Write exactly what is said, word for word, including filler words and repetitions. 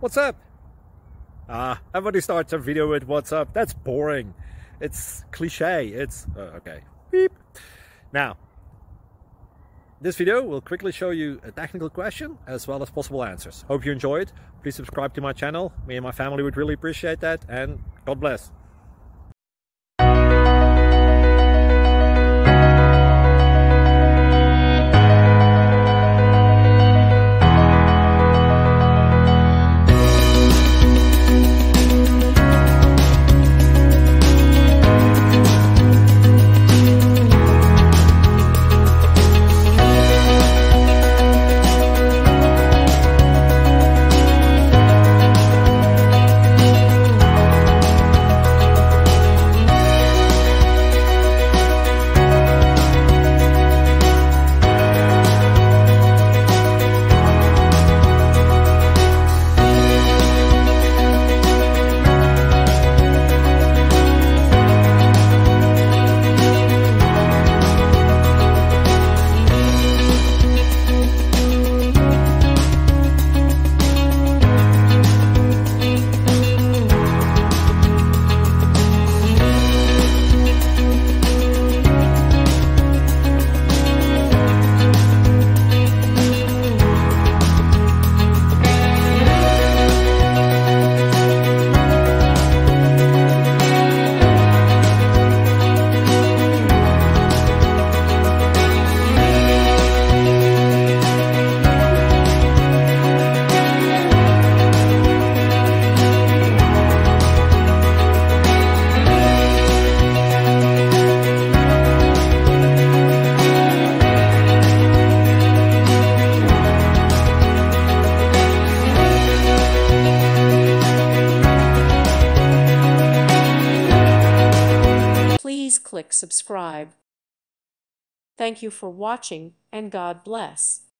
What's up? Ah, everybody starts a video with what's up. That's boring. It's cliche. It's uh, okay. Beep. Now, this video will quickly show you a technical question as well as possible answers. Hope you enjoyed. Please subscribe to my channel. Me and my family would really appreciate that, and God bless. Please click subscribe. Thank you for watching, and God bless.